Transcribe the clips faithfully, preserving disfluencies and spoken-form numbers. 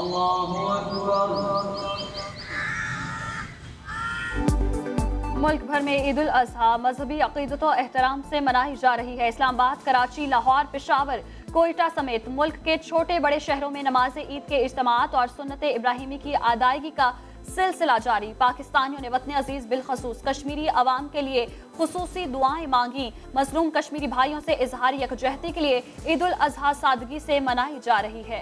अल्लाहु अकबर। मुल्क भर में ईद उल अजहा मजहबी अकीदत और एहतराम से मनाई जा रही है। इस्लामाबाद, कराची, लाहौर, पेशावर, कोयटा समेत मुल्क के छोटे बड़े शहरों में नमाज ईद के इज्तिमात और सुन्नत इब्राहिमी की अदायगी का सिलसिला जारी। पाकिस्तानियों ने वतन अजीज बिलखसूस कश्मीरी अवाम के लिए खुसूसी दुआएं मांगी। मजलूम कश्मीरी भाइयों से इजहार यकजहती के लिए ईद उल अजहा सादगी से मनाई जा रही है।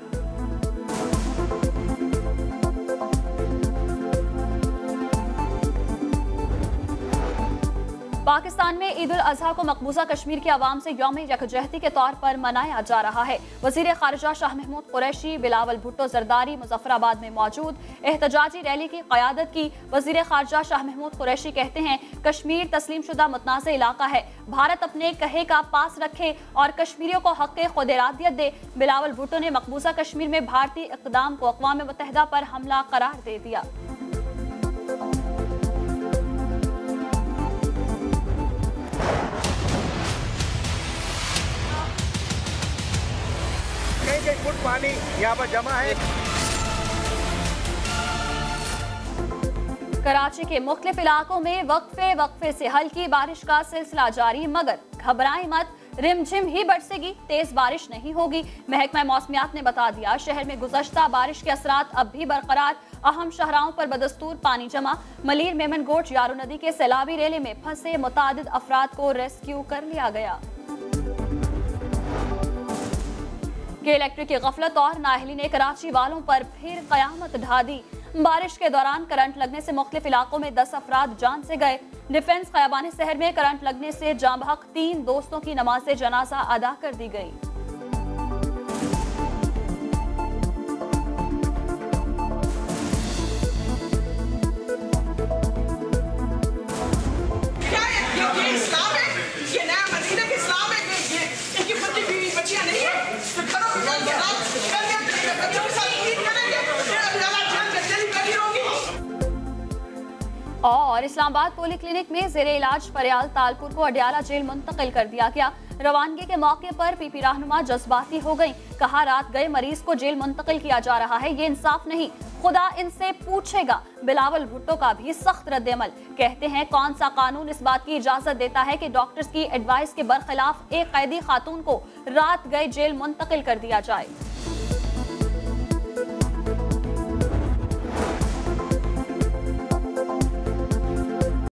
पाकिस्तान में ईद उल अजहा को मकबूजा कश्मीर के अवाम से यौम यकजहती के तौर पर मनाया जा रहा है। वजीर खारजा शाह महमूद कुरैशी बिलावल भुट्टो जरदारी मुजफ्फराबाद में मौजूद एहतजाजी रैली की क़यादत की। वजीर खारजा शाह महमूद कुरैशी कहते हैं, कश्मीर तस्लीम शुदा मुतनाज़ इलाका है, भारत अपने कहे का पास रखे और कश्मीरियों को हक़ खुद इरादियत दे। बिलावल भुट्टो ने मकबूजा कश्मीर में भारतीय इक़दाम को अक़वाम मुत्तहिदा पर हमला करार दे दिया। कई फुट पानी यहाँ पर जमा है। कराची के मुख्तलिफ इलाकों में वक्फे वक्फे से हल्की बारिश का सिलसिला जारी, मगर घबराएं मत, रिमझिम ही बरसेगी, तेज बारिश नहीं होगी। महकमा मौसमियात ने बता दिया, शहर में गुज़श्ता बारिश के असरात अब भी बरकरार। अहम शहराओं पर बदस्तूर पानी जमा। मलीर मेमनगोट यारो नदी के सैलाबी रेले में फंसे मुतादिद अफराद को रेस्क्यू कर लिया गया। के इलेक्ट्रिक की गफलत और नाअहली ने कराची वालों पर फिर कयामत ढा दी। बारिश के दौरान करंट लगने से मुख्तलिफ इलाकों में दस अफराद जान से गए। डिफेंस खयाबान शहर में करंट लगने से जाँ बहक तीन दोस्तों की नमाज जनाजा अदा कर दी गई। और इस्लामाबाद पोली क्लिनिक में जेरे इलाज फरियाल तालपुर को अडियाला जेल मुंतकिल कर दिया गया। रवानगी के मौके पर पीपी रहनुमा जज्बाती हो गई। कहा, रात गए मरीज को जेल मुंतकिल किया जा रहा है, ये इंसाफ नहीं, खुदा इनसे पूछेगा। बिलावल भुट्टो का भी सख्त रद्द-ए-अमल। कहते हैं, कौन सा कानून इस बात की इजाजत देता है कि डॉक्टर्स की एडवाइस के बरखिलाफ एक कैदी खातून को रात गए जेल मुंतकिल कर दिया जाए।